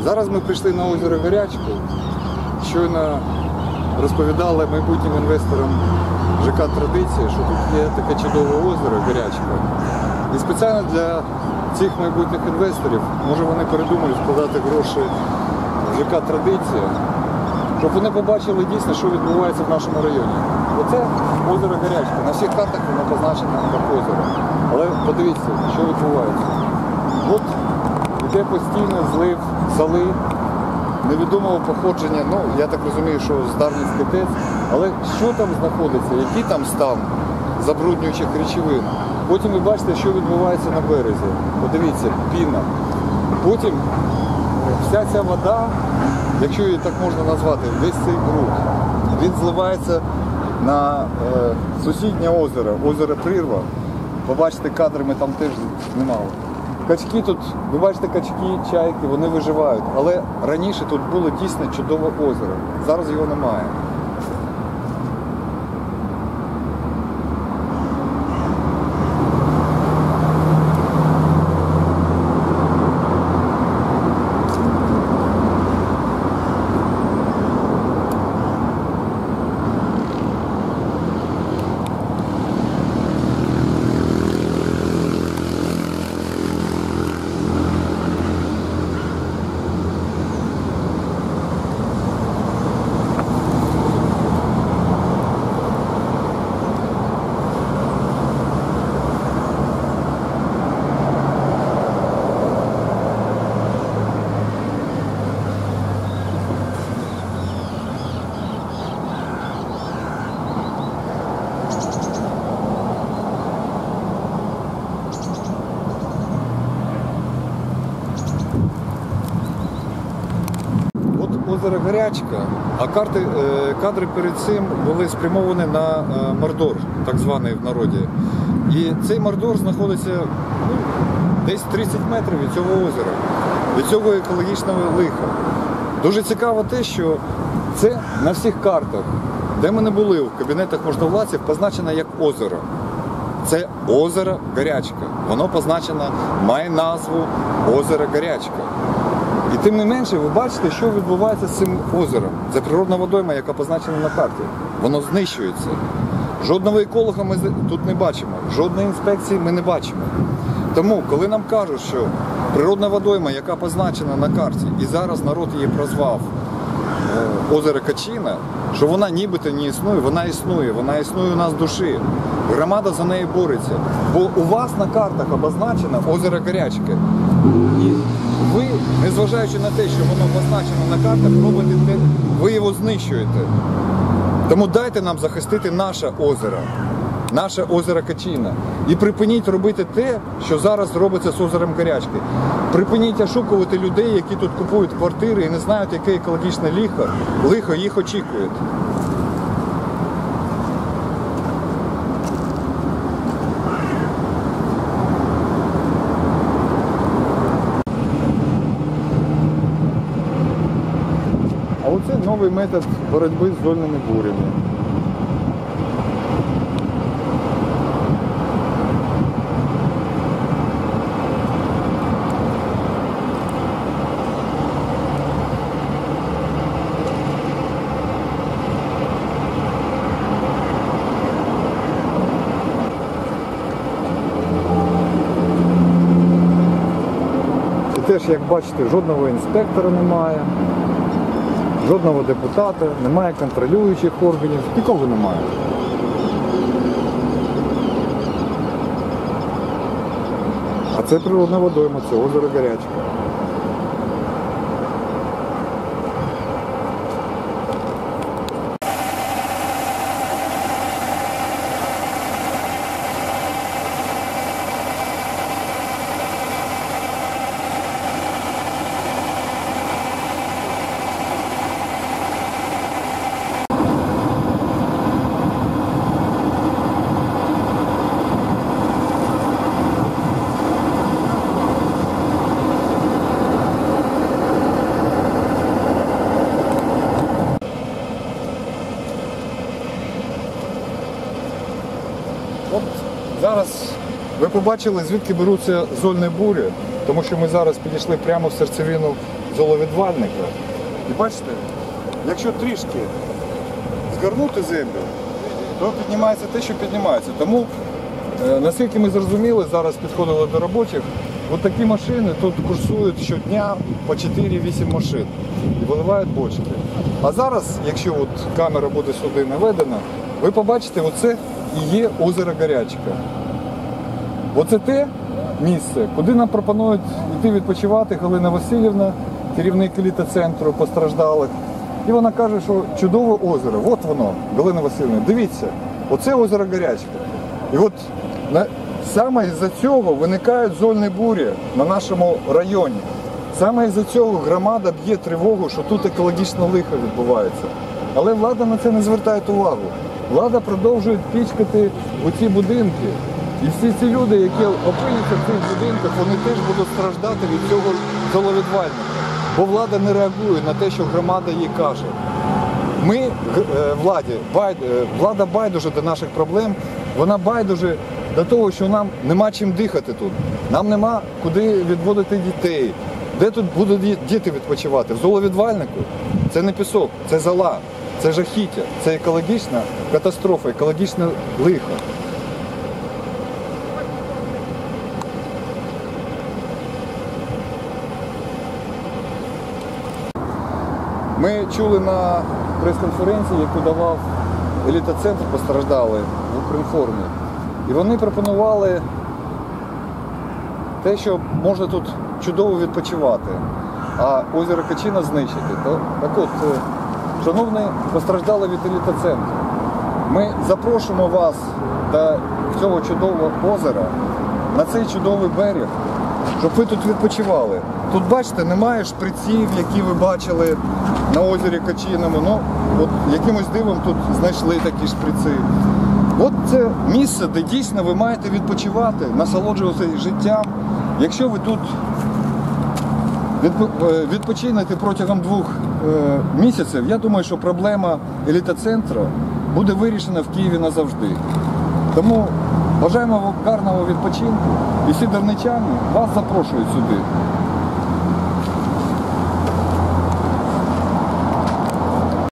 Зараз ми прийшли на озеро Гарячку. Щойно розповідали майбутнім інвесторам ЖК «Традиція», що тут є таке чудове озеро Гарячка. І спеціально для цих майбутніх інвесторів, може вони передумають вкладати гроші в ЖК «Традиція», щоб вони побачили дійсно, що відбувається в нашому районі. Оце озеро Гарячка. На всіх картах воно позначено як озеро. Але подивіться, що відбувається. От йде постійно злив соли невідомого походження, ну, я так розумію, що з Дарницький ТЕЦ, але що там знаходиться, який там стан забруднюючих речовин. Потім ви бачите, що відбувається на березі. Подивіться, піна. Потім вся ця вода, якщо її так можна назвати, весь цей бруд, він зливається на сусіднє озеро, озеро Прірва. Побачите, кадри ми там теж знімали. Качки тут, ви бачите, качки, чайки, вони виживають. Але раніше тут було дійсно чудове озеро. Зараз його немає. Озеро Гарячка, а кадри перед цим були спрямовані на Мордор, так званий в народі. І цей Мордор знаходиться десь 30 метрів від цього озера, від цього екологічного лиха. Дуже цікаво те, що це на всіх картах, де ми не були в кабінетах можновладців, позначено як озеро. Це озеро Гарячка. Воно позначено, має назву озеро Гарячка. І тим не менше, ви бачите, що відбувається з цим озером. Це природна водойма, яка позначена на карті. Воно знищується. Жодного еколога ми тут не бачимо, жодної інспекції ми не бачимо. Тому, коли нам кажуть, що природна водойма, яка позначена на карті, і зараз народ її прозвав озеро Качина, що вона нібито не існує, вона існує у нас в душі. Громада за неї бореться. Бо у вас на картах обозначено озеро Гарячке. І ви, незважаючи на те, що воно позначено на картах, робите те, ви його знищуєте. Тому дайте нам захистити наше озеро Качина. І припиніть робити те, що зараз робиться з озером Гарячки. Припиніть ошукувати людей, які тут купують квартири і не знають, яке екологічне лихо їх очікує. А оце новий метод боротьби з зольними бурями. І теж, як бачите, жодного інспектора немає. Жодного депутата, немає контролюючих органів, нікого немає. А це природна водойма, це озеро Гарячка. От зараз ви побачили, звідки беруться зольні бурі, тому що ми зараз підійшли прямо в серцевину золовідвальника. І бачите, якщо трішки згорнути землю, то піднімається те, що піднімається. Тому, наскільки ми зрозуміли, зараз підходили до робочих, от такі машини тут курсують щодня по 4-8 машин і виливають бочки. А зараз, якщо от камера буде сюди наведена, ви побачите, оце і є озеро Гарячка. Оце те місце, куди нам пропонують йти відпочивати Галина Васильівна, керівник еліта-центру постраждалих. І вона каже, що чудове озеро. От воно, Галина Васильівна, дивіться, оце озеро Гарячка. І от саме із-за цього виникають зольні бурі на нашому районі. Саме із-за цього громада б'є тривогу, що тут екологічне лихо відбувається. Але влада на це не звертає увагу. Влада продовжує пічкати у ці будинки. І всі ці люди, які опиняться в цих будинках, вони теж будуть страждати від цього золовідвальника. Бо влада не реагує на те, що громада їй каже. Ми, влада байдуже до наших проблем, вона байдуже до того, що нам нема чим дихати тут. Нам нема куди відводити дітей. Де тут будуть діти відпочивати? В золовідвальнику? Це не пісок, це зола, це жахіття, це екологічна катастрофа, екологічне лихо. Ми чули на прес-конференції, яку давав еліта-центр постраждалий в Укрінформі. І вони пропонували те, що можна тут чудово відпочивати, а озеро Качина знищити. Так от, шановні постраждали від еліта-центру, ми запрошуємо вас до цього чудового озера, на цей чудовий берег, щоб ви тут відпочивали. Тут, бачите, немає шприців, які ви бачили на озері Качиному. Ну, от якимось дивом тут знайшли такі шприци. От це місце, де дійсно ви маєте відпочивати, насолоджуватися життям. Якщо ви тут відпочинете протягом 2 місяців, я думаю, що проблема еліта-центру буде вирішена в Києві назавжди. Тому бажаємо вам гарного відпочинку і всі дарничани вас запрошують сюди.